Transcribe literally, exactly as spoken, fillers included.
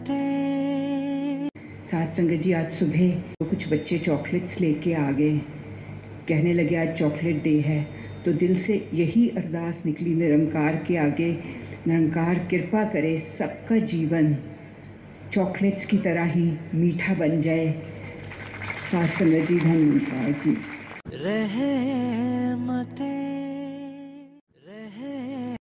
साथ संगत जी, आज सुबह तो कुछ बच्चे चॉकलेट्स लेके आ गए, कहने लगे आज चॉकलेट डे है। तो दिल से यही अरदास निकली निरंकार के आगे, निरंकार कृपा करे सबका जीवन चॉकलेट्स की तरह ही मीठा बन जाए। साथ संगत जी, धन्यवाद जी। रहमतें